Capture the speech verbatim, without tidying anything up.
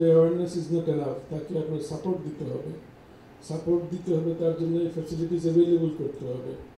Awareness is not enough, তাকে আপনার support দিতে হবে, সাপোর্ট দিতে হবে, তার জন্য ফ্যাসিলিটিস অ্যাভেলেবল করতে হবে।